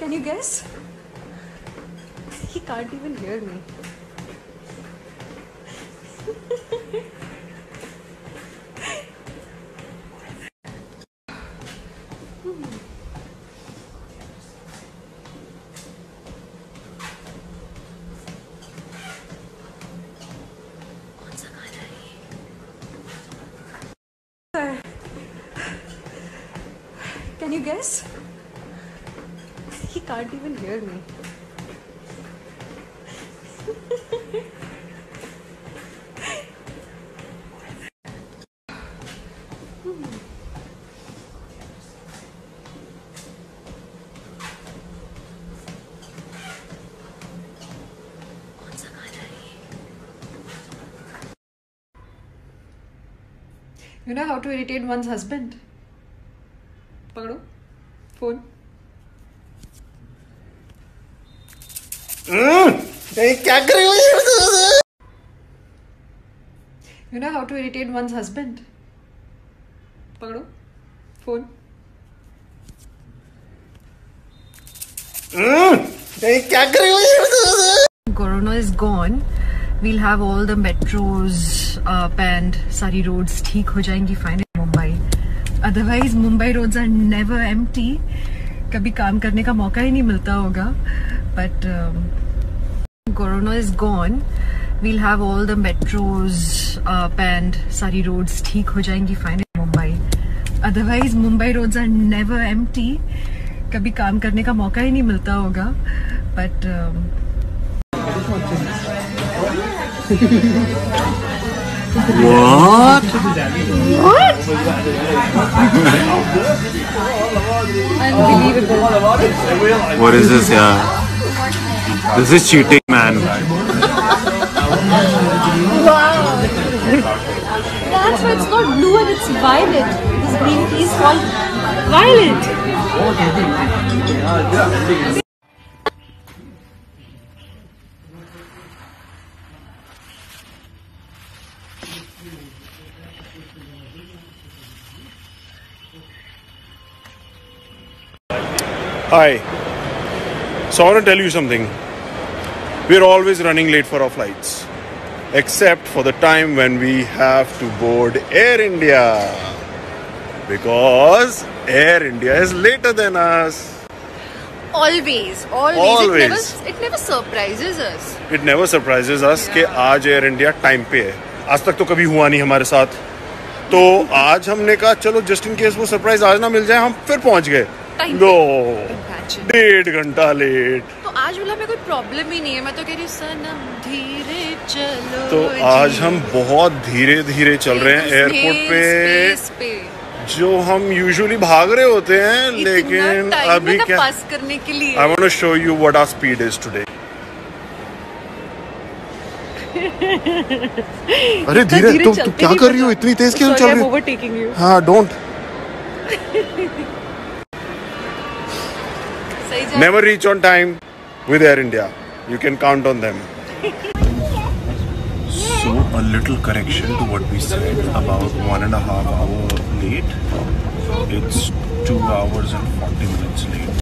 Can you guess? He can't even hear me. Can you guess? He can't even hear me. You know how to irritate one's husband? Pagdo, phone. क्या कर रही हो? You know how to irritate one's husband? Pagdo, phone. क्या कर रही हो? Corona is gone. We'll have all the metros up and सारी roads ठीक हो जाएंगी finally Mumbai. Otherwise Mumbai roads are never empty. कभी काम करने का मौका ही नहीं मिलता होगा. But Corona is gone. We'll have all the metros up and सारी roads ठीक हो जाएंगी finally Mumbai. Otherwise Mumbai roads are never empty. कभी काम करने का मौका ही नहीं मिलता होगा. But What? unbelievable. What is this, yeah? This is cheating, man. Wow. That's why it's not blue and it's violet. This green tea is called violet. Hi. So I want to tell you something. We're always running late for our flights. Except for the time when we have to board Air India. Because Air India is later than us. Always. Always. It never surprises us. It never surprises us कि आज Air India time पे है. आज तक तो कभी हुआ नहीं हमारे साथ. तो आज हमने कहा चलो just in case वो surprise आज ना मिल जाए हम फिर पहुंच गए. लो 1.5 घंटा लेट. तो आज वाला में कोई प्रॉब्लम ही नहीं है. मैं तो कह रही हूँ सनम धीरे चलो. तो आज हम बहुत धीरे धीरे चल रहे हैं एयरपोर्ट पे जो हम यूजुअली भाग रहे होते हैं. लेकिन अभी क्या पास करने के लिए I want to show you what our speed is today. अरे धीरे तुम क्या कर रही हो? इतनी तेज क्यों चल रही हो? Overtaking you. हाँ don't. Never reach on time with Air India. You can count on them. So a little correction to what we said about 1.5 hour late. It's 2 hours and 40 minutes late.